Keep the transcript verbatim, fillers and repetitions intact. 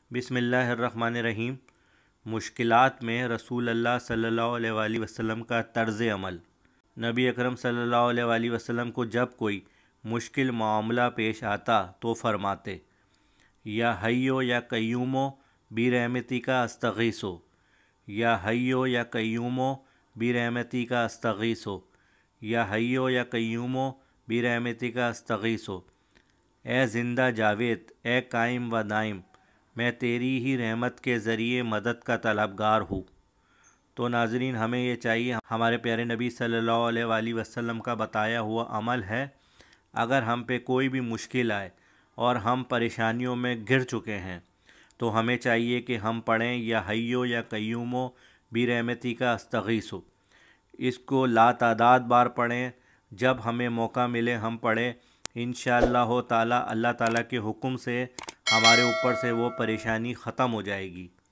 بسم اللہ الرحمن الرحیم۔ مشکلات میں رسول اللہ صلی اللہ علیہ وآلہ وسلم کا طرز عمل۔ نبی اکرم صلی اللہ علیہ وآلہ وسلم کو جب کوئی مشکل معاملہ پیش آتا تو فرماتے، یا حیو یا قیومو برحمتی کا استغیثو، یا حیو یا قیومو برحمتی کا استغیثو، یا حیو یا قیومو برحمتی کا استغیثو۔ اے زندہ جاوید، اے قائم و دائم، میں تیری ہی رحمت کے ذریعے مدد کا طلبگار ہوں۔ تو ناظرین، ہمیں یہ چاہیے، ہمارے پیارے نبی صلی اللہ علیہ وآلہ وسلم کا بتایا ہوا عمل ہے، اگر ہم پہ کوئی بھی مشکل آئے اور ہم پریشانیوں میں گر چکے ہیں تو ہمیں چاہیے کہ ہم پڑھیں یا حیو یا قیومو برحمتی کا استغیثو۔ اس کو لا تعداد بار پڑھیں، جب ہمیں موقع ملے ہم پڑھیں، انشاءاللہ تعالی اللہ تعالیٰ کے حکم سے ہمارے اوپر سے وہ پریشانی ختم ہو جائے گی۔